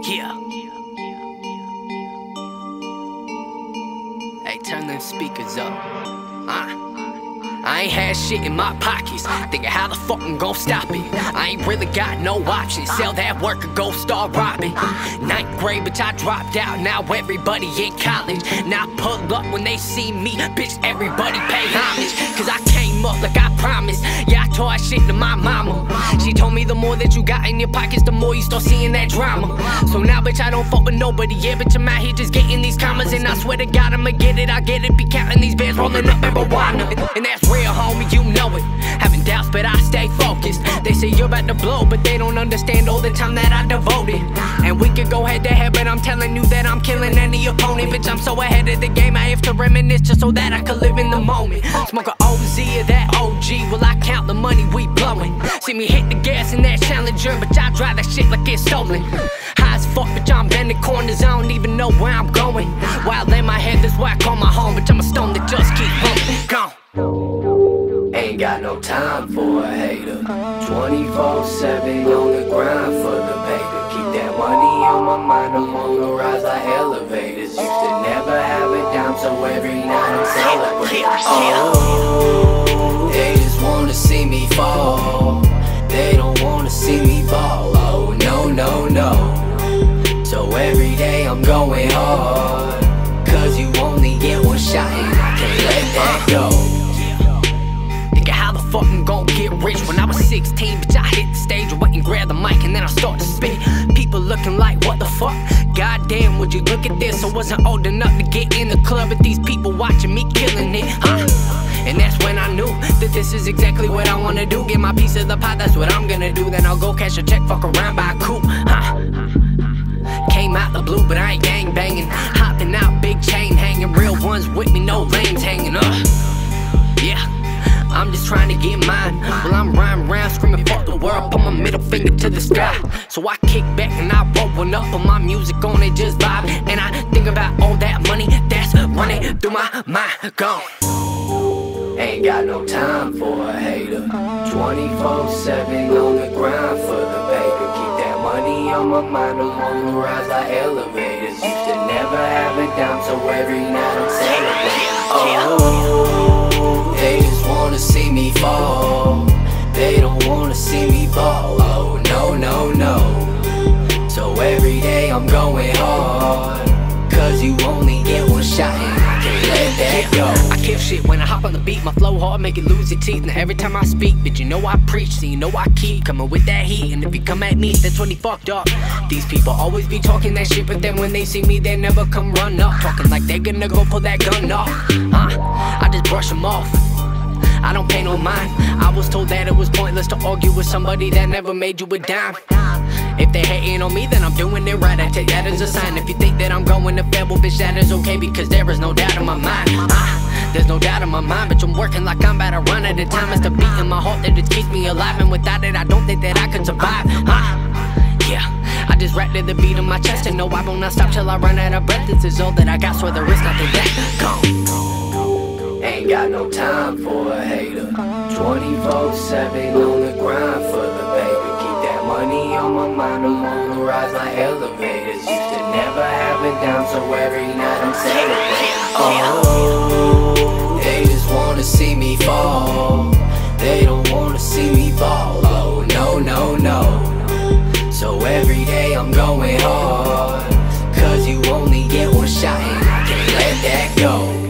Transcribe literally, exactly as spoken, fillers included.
Yeah. Hey, turn them speakers up. Uh. I ain't had shit in my pockets, thinking how the fuck I'm gon' stop it. I ain't really got no options, sell that work or go start robbing. Ninth grade, bitch, I dropped out, now everybody in college. Now I pull up when they see me, bitch, everybody pay homage. Cause I came up like I promised, yeah, I told that shit to my mama. She told me the more that you got in your pockets, the more you start seeing that drama. So now, bitch, I don't fuck with nobody, yeah, bitch, I'm out here just getting these commas. And I swear to God, I'ma get it, I get it, be counting these bands, rolling up marijuana. And that's real, homie, you know it. Having doubts, but I stay focused. They say you're about to blow, but they don't understand all the time that I devoted. And we could go head to head, but I'm telling you that I'm killing any opponent. Bitch, I'm so ahead of the game, I have to reminisce just so that I could live in the moment. Smoke a O Z or that O G, will I count the money we blowing? See me hit the gas in that Challenger, but I drive that shit like it's stolen. High as fuck, bitch, I'm bending corners, I don't even know where I'm going. Wild in my head, that's why I call my home, bitch, I'm a stone that just keep bumping. Gone. Ain't got no time for a hater. Twenty-four seven on the grind for the paper. Keep that money on my mind, I'm on the rise like elevators. Used to never have a dime, so every night I'm celebrating. Oh, they just wanna see me fall. They don't wanna see me fall. Oh, no, no, no. So every day I'm going hard, cause you only get one shot and I can't let that go. Fucking gon' get rich. When I was sixteen, bitch, I hit the stage, I went and grabbed the mic and then I start to spit. People looking like, what the fuck? Goddamn, would you look at this? I wasn't old enough to get in the club, but these people watching me killing it, huh? And that's when I knew that this is exactly what I wanna do. Get my piece of the pie, that's what I'm gonna do. Then I'll go cash a check, fuck around, buy a coupe, huh? Came out the blue, but I ain't gang banging. Hopping out, big chain hanging. Real ones with me, no lanes hanging up. Yeah. I'm just trying to get mine. Well, I'm riding around screaming fuck the world, put my middle finger to the sky. So I kick back and I roll one up, put my music on and just vibe. And I think about all that money that's running through my mind. Gone. Ain't got no time for a hater. Twenty-four seven on the grind for the paper. Keep that money on my mind, I'm on the rise like elevators. Used to never have a dime, so every night I'm celebrating. Oh, they just wanna see me fall. They don't wanna see me fall. Oh, no, no, no. So every day I'm going hard, cause you only get one shot and I can't let that go. I kill shit when I hop on the beat, my flow hard, make it lose your teeth. Now every time I speak, bitch, you know I preach, so you know I keep coming with that heat. And if you come at me, that's when you fucked up. These people always be talking that shit, but then when they see me, they never come run up. Talking like they gonna go pull that gun off, huh? I just brush them off, I don't pay no mind. I was told that it was pointless to argue with somebody that never made you a dime. If they hating on me, then I'm doing it right, I take that as a sign. If you think that I'm going to fail, well, bitch, that is okay, because there is no doubt in my mind. Ah, there's no doubt in my mind, but I'm working like I'm about to run at a time. It's the beat in my heart that just keeps me alive, and without it, I don't think that I could survive. Ah, yeah, I just rap to the beat in my chest, and no, I will not stop till I run out of breath. This is all that I got, so there is nothing that gone. Ain't got no time for a hater. Twenty-four seven on the grind for the paper. Keep that money on my mind, I'm on the rise like elevators. Used to never have a dime, so every night I'm celebrating. Oh, they just wanna see me fall. They don't wanna see me fall. Oh, no, no, no. So every day I'm going hard, cause you only get one shot and I can't let that go.